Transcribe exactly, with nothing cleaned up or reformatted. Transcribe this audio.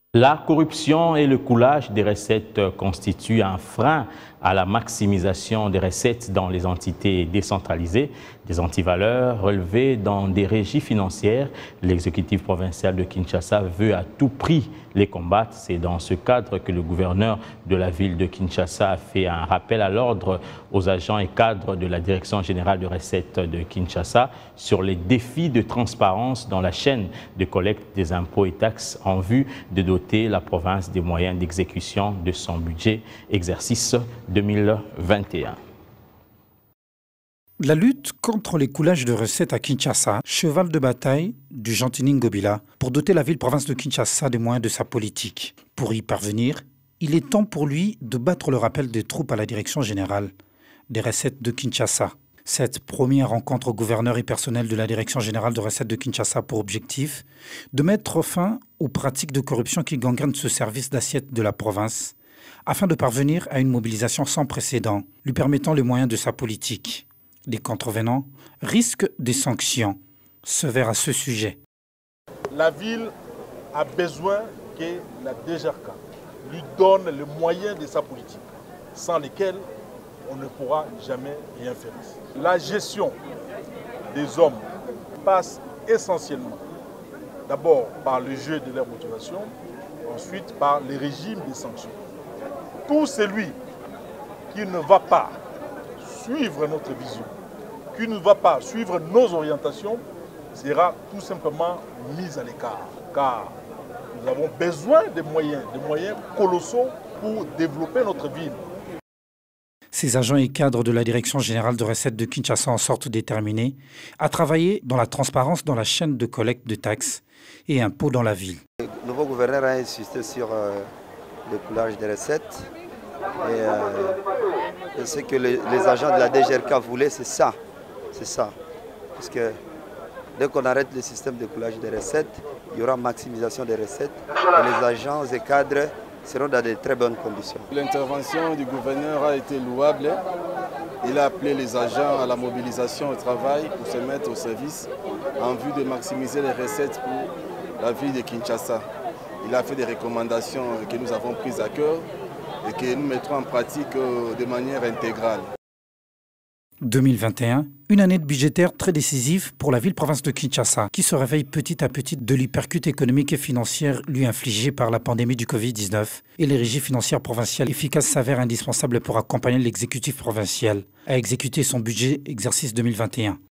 La corruption et le coulage des recettes constituent un frein à la maximisation des recettes dans les entités décentralisées. Des antivaleurs relevées dans des régies financières, l'exécutif provincial de Kinshasa veut à tout prix les combattre. C'est dans ce cadre que le gouverneur de la ville de Kinshasa a fait un rappel à l'ordre aux agents et cadres de la Direction générale de recettes de Kinshasa sur les défis de transparence dans la chaîne de collecte des impôts et taxes en vue de doter la province des moyens d'exécution de son budget exercice deux mille vingt et un. La lutte contre les coulages de recettes à Kinshasa, cheval de bataille du Gentilini Ngobila pour doter la ville-province de Kinshasa des moyens de sa politique. Pour y parvenir, il est temps pour lui de battre le rappel des troupes à la direction générale des recettes de Kinshasa. Cette première rencontre au gouverneur et personnel de la direction générale de recettes de Kinshasa pour objectif de mettre fin aux pratiques de corruption qui gangrènent ce service d'assiette de la province afin de parvenir à une mobilisation sans précédent, lui permettant les moyens de sa politique. Les contrevenants risquent des sanctions sévères à ce sujet. La ville a besoin que la D G R C A lui donne les moyens de sa politique, sans lesquels on ne pourra jamais rien faire. La gestion des hommes passe essentiellement d'abord par le jeu de leur motivation, ensuite par les régimes des sanctions. Tout celui qui ne va pas suivre notre vision, qui ne va pas suivre nos orientations, sera tout simplement mis à l'écart. Car nous avons besoin de moyens, de moyens colossaux pour développer notre ville. Ces agents et cadres de la Direction générale de recettes de Kinshasa en sortent déterminés à travailler dans la transparence dans la chaîne de collecte de taxes et impôts dans la ville. Le nouveau gouverneur a insisté sur euh, le coulage des recettes. Et euh, ce que les, les agents de la D G R C voulaient, c'est ça. C'est ça. Parce que dès qu'on arrête le système de coulage des recettes, il y aura maximisation des recettes et les agents et cadres seront dans de très bonnes conditions. L'intervention du gouverneur a été louable. Il a appelé les agents à la mobilisation au travail pour se mettre au service en vue de maximiser les recettes pour la ville de Kinshasa. Il a fait des recommandations que nous avons prises à cœur et que nous mettrons en pratique de manière intégrale. deux mille vingt et un, une année budgétaire très décisive pour la ville-province de Kinshasa, qui se réveille petit à petit de l'hypercute économique et financière lui infligée par la pandémie du Covid dix-neuf. Et les régies financières provinciales efficaces s'avèrent indispensables pour accompagner l'exécutif provincial à exécuter son budget exercice deux mille vingt et un.